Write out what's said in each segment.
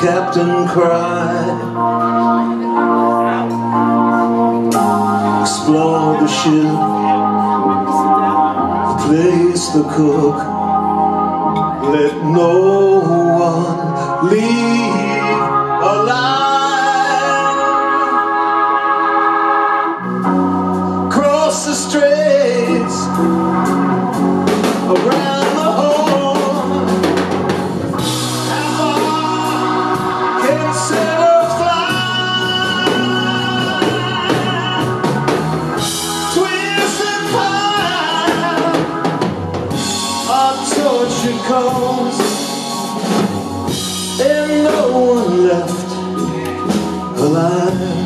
captain cried. Explore the ship, place the cook, let no one leave alive. Cross the straits, around the horn. How far can sailors fly? Twist and pine, our torture calls, and no one left alive.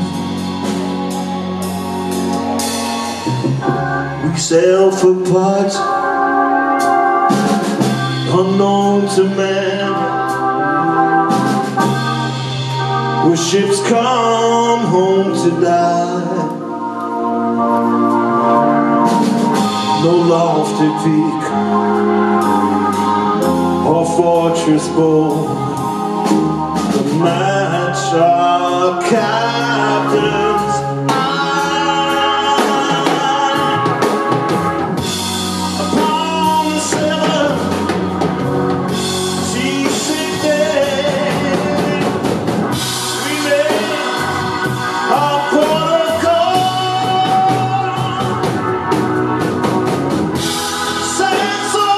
We sail for parts unknown to man, where ships come home to die. No lofty peak or fortress bold to match our captain's eye. Upon the seventh seasick day, we made our port of call. Sand so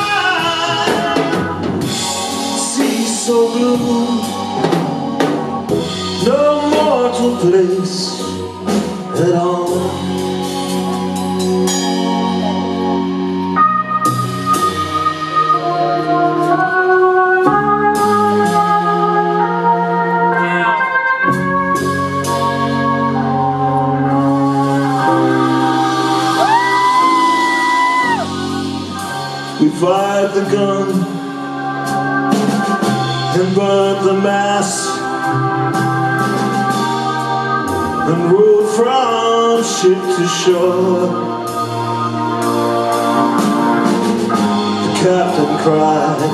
wide, sea so blue, no mortal place at all. We fired the gun and burned the mast and rowed from ship to shore. The captain cried,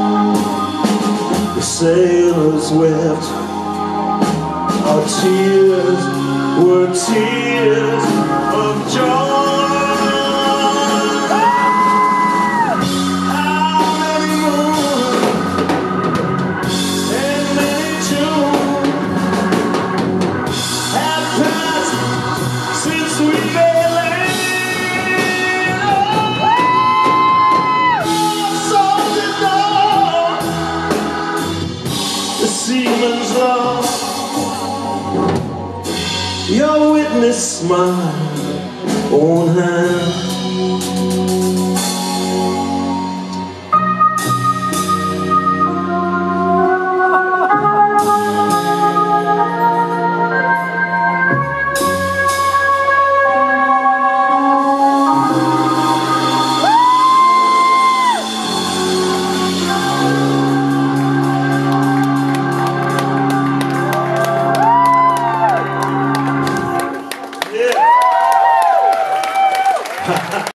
the sailors wept, our tears were tears of joy. Seaman's love, your witness, my own hand.